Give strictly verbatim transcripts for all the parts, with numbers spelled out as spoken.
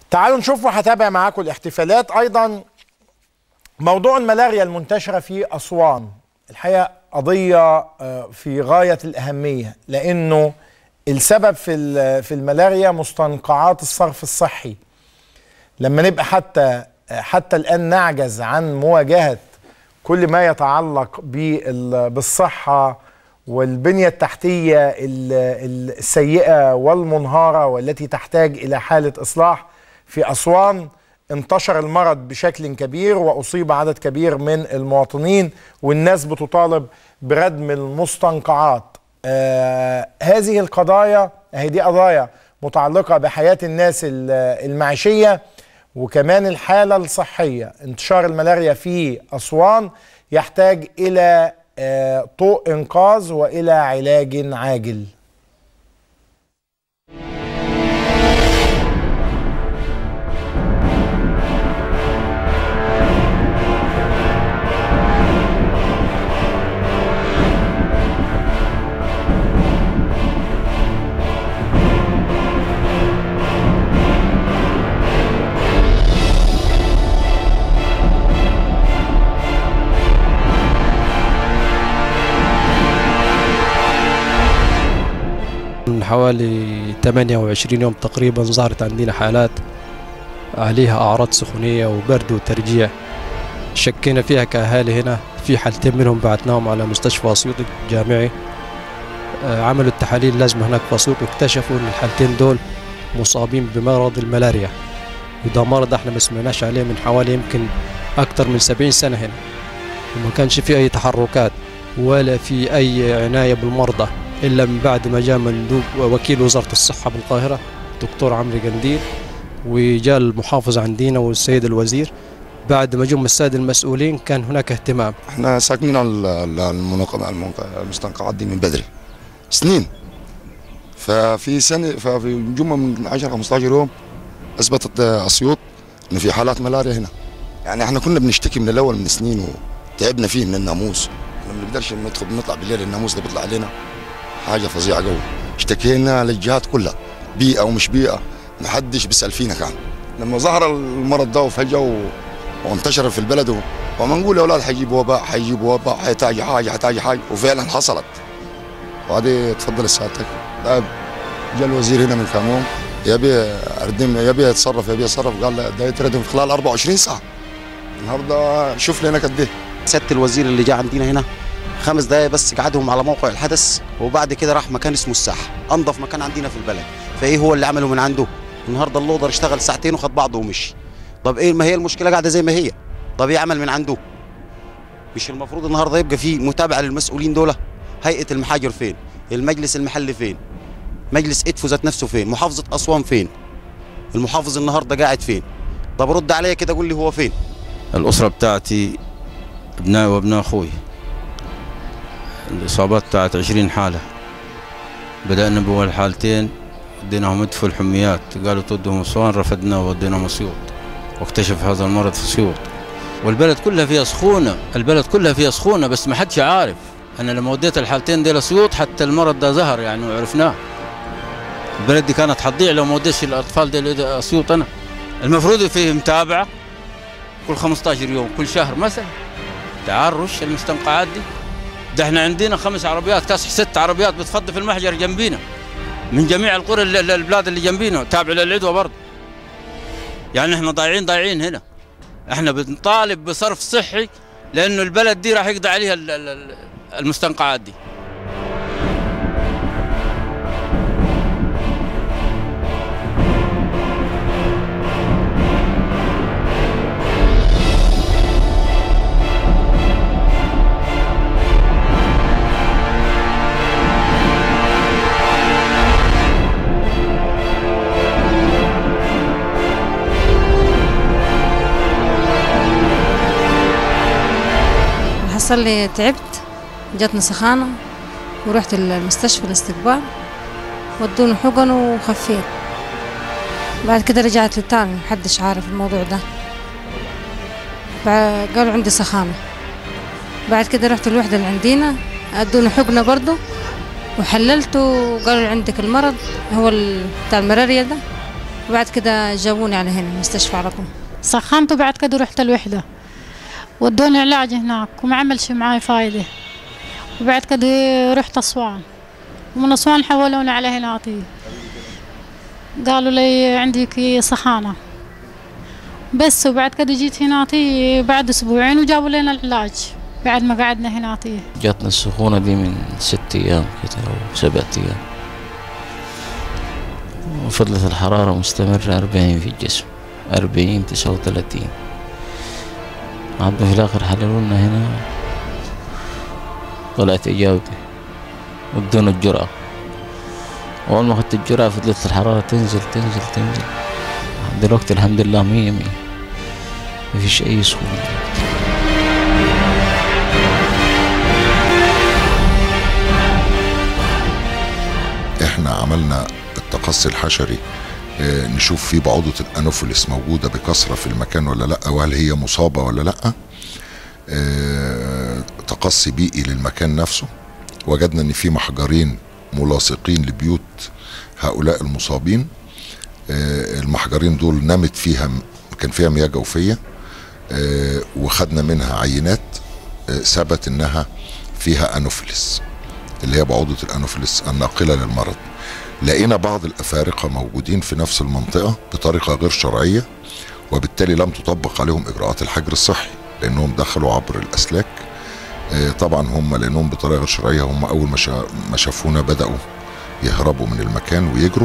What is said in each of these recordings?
تعالوا نشوف وهتابع معاكم الاحتفالات. ايضا موضوع الملاريا المنتشرة في أسوان الحقيقة قضية في غاية الأهمية، لأنه السبب في في الملاريا مستنقعات الصرف الصحي. لما نبقى حتى حتى الآن نعجز عن مواجهة كل ما يتعلق بالصحة والبنية التحتية السيئة والمنهارة والتي تحتاج إلى حالة إصلاح، في أسوان انتشر المرض بشكل كبير وأصيب عدد كبير من المواطنين، والناس بتطالب بردم المستنقعات. آه هذه القضايا هي دي قضايا متعلقة بحياة الناس المعيشية وكمان الحالة الصحية. انتشار الملاريا في أسوان يحتاج إلى آه طوق إنقاذ وإلى علاج عاجل. من حوالي ثمانية وعشرين يوم تقريبا ظهرت عندنا حالات عليها أعراض سخونية وبرد وترجيع، شكينا فيها كأهالي. هنا في حالتين منهم بعتناهم على مستشفى أسيوط الجامعي، عملوا التحاليل اللازمة هناك في أسيوط واكتشفوا أن الحالتين دول مصابين بمرض الملاريا، وده مرض احنا ما سمعناش عليه من حوالي يمكن أكثر من سبعين سنة هنا، وما كانش في أي تحركات ولا في أي عناية بالمرضى إلا من بعد ما جاء مندوب وكيل وزارة الصحة بالقاهرة دكتور عمرو قنديل، وجاء المحافظ عندنا والسيد الوزير. بعد ما جم السادة المسؤولين كان هناك اهتمام. احنا ساكنين على المستنقعات دي من بدري سنين، ففي سنة ففي جمعة من عشرة خمستاشر يوم أثبتت أسيوط إن في حالات ملاريا هنا. يعني احنا كنا بنشتكي من الأول من سنين وتعبنا فيه من الناموس، ما بنقدرش ندخل نطلع بالليل الناموس ده بيطلع علينا حاجة فظيعة قوي. اشتكينا للجهات كلها، بيئة ومش بيئة، محدش بيسأل فينا. كان لما ظهر المرض ده وفجأة و... وانتشر في البلد، وما نقول يا أولاد حيجيبوا وباء حيجيبوا وباء حيتاجي حاجة حيتاجي حاجة، وفعلا حصلت. وهذه تفضل سيادتك، جاء الوزير هنا من كم يوم يبي اردم يبي يتصرف يبي يتصرف، قال ده يتردم في خلال أربعة وعشرين ساعة. النهارده شوف لنا قد ايه. سيادة الوزير اللي جاء عندنا هنا خمس دقايق بس قعدهم على موقع الحدث، وبعد كده راح مكان اسمه الساحه، انظف مكان عندنا في البلد. فايه هو اللي عمله من عنده؟ النهارده اللودر اشتغل ساعتين وخد بعضه ومشي. طب ايه، ما هي المشكله قاعده زي ما هي. طب ايه عمل من عنده؟ مش المفروض النهارده يبقى في متابعه للمسؤولين دول؟ هيئه المحاجر فين؟ المجلس المحلي فين؟ مجلس ادفو ذات نفسه فين؟ محافظه اسوان فين؟ المحافظ النهارده قاعد فين؟ طب رد عليا كده قول لي هو فين؟ الاسره بتاعتي ابنائي وابناء اخوي الإصابات بتاعت عشرين حالة. بدأنا بأول حالتين وديناهم ادفوا الحميات، قالوا تودهم أسوان، رفضنا ووديناهم أسيوط، واكتشف هذا المرض في أسيوط. والبلد كلها فيها سخونة، البلد كلها فيها سخونة، بس ما حدش عارف. أنا لما وديت الحالتين دي لأسيوط حتى المرض ده ظهر يعني وعرفناه. البلد دي كانت حتضيع لو ما وديتش الأطفال دي لأسيوط. أنا المفروض فيه متابعة كل خمستاشر يوم كل شهر مثلا، تعال رش المستنقعات دي. ده احنا عندنا خمس عربيات كاسح ست عربيات بتفضي في المحجر جنبينا من جميع القرى البلاد اللي جنبينا تابع للعدوى برضه. يعني احنا ضايعين ضايعين هنا. احنا بنطالب بصرف صحي لانه البلد دي راح يقضي عليها المستنقعات دي. حصل لي تعبت، جاتني سخانة ورحت المستشفى الاستقبال، ودوني حقن وخفيت. بعد كده رجعت لي تاني، محدش عارف الموضوع ده. قالوا عندي سخانة. بعد كده رحت الوحدة اللي عندنا، ادوني حقنة برضو وحللت، وقالوا عندك المرض هو بتاع الملاريا ده، وبعد كده جابوني على هنا المستشفى على طول. سخنت وبعد كده رحت الوحدة ودوني علاج هناك وما عملش معاي فايدة، وبعد كده رحت أسوان ومن أسوان حولوني على هناطي، قالوا لي عندك سخانة بس، وبعد كده جيت هناطي بعد أسبوعين وجابوا لنا العلاج بعد ما قعدنا هناطي. جاتنا السخونة دي من ست أيام كده أو سبعة أيام، وفضلت الحرارة مستمرة أربعين في الجسم، أربعين تسعة وثلاثين، عبوا في الآخر حللوا لنا هنا طلعت إيجابي وبدون الجرعة. أول ما أخذت الجرعة فضلت الحرارة تنزل تنزل تنزل، دلوقتي الحمد لله مية مية، مفيش أي سخونة. احنا عملنا التقصي الحشري اه نشوف فيه بعوضة الأنوفيلس موجودة بكثرة في المكان ولا لا، وهل هي مصابة ولا لا. اه تقصي بيئي للمكان نفسه، وجدنا ان في محجرين ملاصقين لبيوت هؤلاء المصابين. اه المحجرين دول نمت فيها، كان فيها مياه جوفية، اه وخدنا منها عينات اه ثبت انها فيها أنوفيلس اللي هي بعوضة الأنوفيلس الناقلة للمرض. لقينا بعض الأفارقة موجودين في نفس المنطقة بطريقة غير شرعية، وبالتالي لم تطبق عليهم إجراءات الحجر الصحي لأنهم دخلوا عبر الأسلاك. طبعا هم لأنهم بطريقة غير شرعية، هم أول ما شافونا بدأوا يهربوا من المكان ويجروا.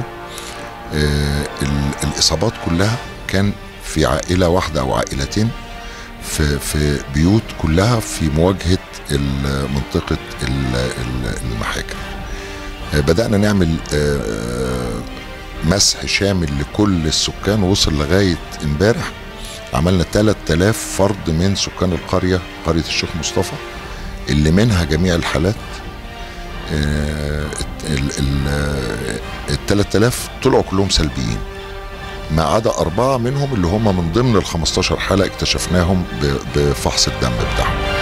الإصابات كلها كان في عائلة واحدة أو عائلتين في في بيوت كلها في مواجهة منطقة المحاكم. بدأنا نعمل مسح شامل لكل السكان، وصل لغاية امبارح عملنا ثلاثة آلاف فرد من سكان القرية، قرية الشيخ مصطفى، اللي منها جميع الحالات. ال ثلاثة آلاف طلعوا كلهم سلبيين، ما عدا أربعة منهم اللي هم من ضمن ال خمستاشر حالة اكتشفناهم بفحص الدم بتاعهم.